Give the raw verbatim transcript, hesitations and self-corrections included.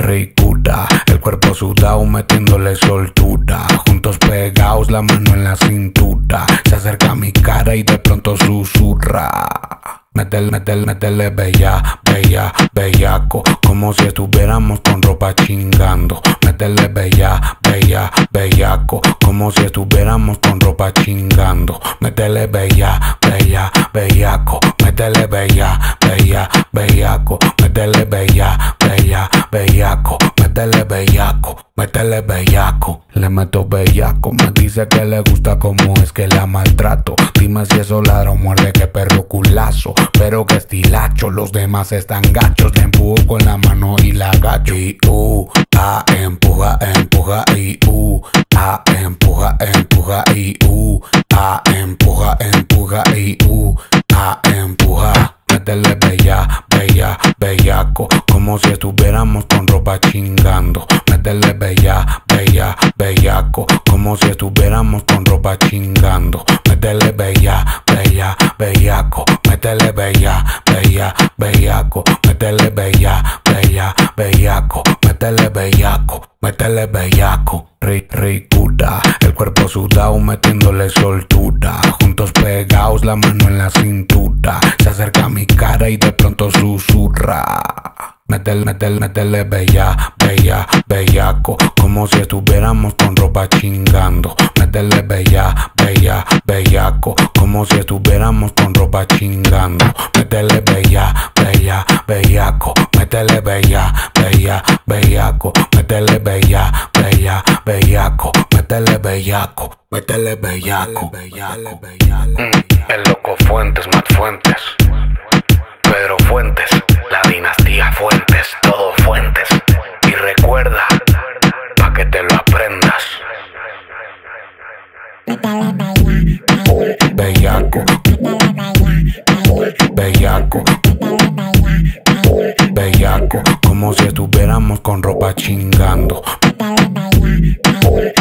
ricura, el cuerpo sudado metiéndole soltura. Juntos pegados, la mano en la cintura. Se acerca a mi cara y de pronto susurra. Métele, métele, métele bella, bella, bellaco. Como si estuviéramos con ropa chingando. Métele bella, bella, bellaco. Como si estuviéramos con ropa chingando. Métele bella, bella, bellaco. Métele bella, bella, bellaco. Métele bella, bella, bellaco. Métele bellaco, métele bellaco. Le meto bellaco, me dice que le gusta como es que la maltrato. Dime si eso ladra o muerde, que perro culazo. Pero que estilacho, los demás están gachos. Le empujo con la mano y la agacho. Y uh, ah, empuja, empuja y uh, ah, empuja, empuja y uh, ah, empuja, empuja y uh, ah, empuja. Métele bella, bella, bellaco. Como si estuviéramos con ropa chingando. Métele bella, bella, bellaco. Como si estuviéramos con ropa chingando. Métele bella, bella, bellaco. Métele bella, bella, bellaco. Métele bella, bella, bellaco. Métele bellaco, métele bellaco. Ri, ricura, el cuerpo sudado metiéndole soltura. Juntos pegados, la mano en la cintura. Se acerca a mi cara y de pronto susurra. Métele, métele, métele bella, bella, bellaco. Como si estuviéramos con ropa chingando. Métele bella, bella, bellaco. Como si estuviéramos con ropa chingando. Métele bella, bella, bellaco. Métele bella, bella, bellaco. Métele bella, bella, bellaco. Métele bellaco, métele bellaco. Mm, el loco Fuentes, Matt Fuentes, Pedro Fuentes, la dinastía Fuentes, todo Fuentes. Y recuerda, pa' que te lo aprendas. Bellaco, bellaco, bellaco. Como si estuviéramos con ropa chingando.